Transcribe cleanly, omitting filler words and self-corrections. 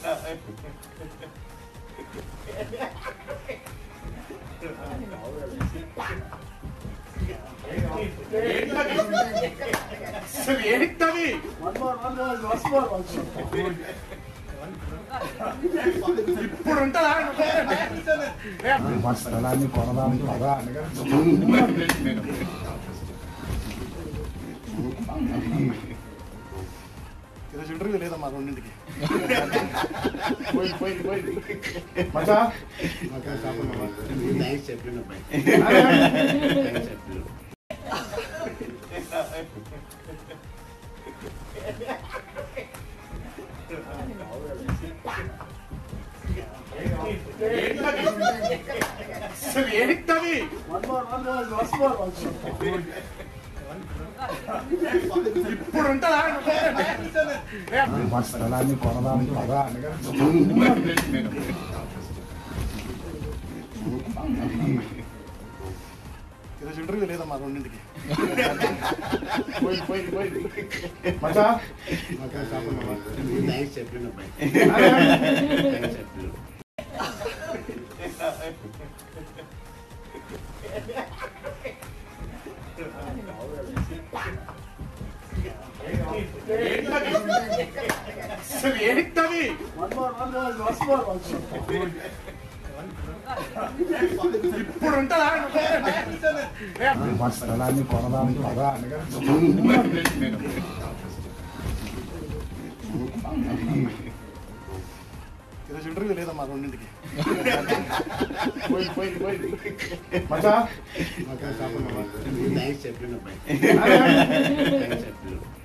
ఏంటది ఇప్పుడు ఉంటుందా స్థలాన్ని కొనడానికి పదా ఈరోజు ఇంటర్వ్యూ లేదమ్మా రెండింటికి ఏంటది ఇప్పుడు ఉంటుందా స్థలాన్ని కొనడానికి పదా ఈరోజు ఇంటర్వ్యూ లేదమ్మా రెండింటికి ఏంటది ఇప్పుడు ఉంటుందా స్థలాన్ని కొనడానికి పదా ఈరోజు ఇంటర్వ్యూ లేదమ్మా రెండింటికి చెప్పిన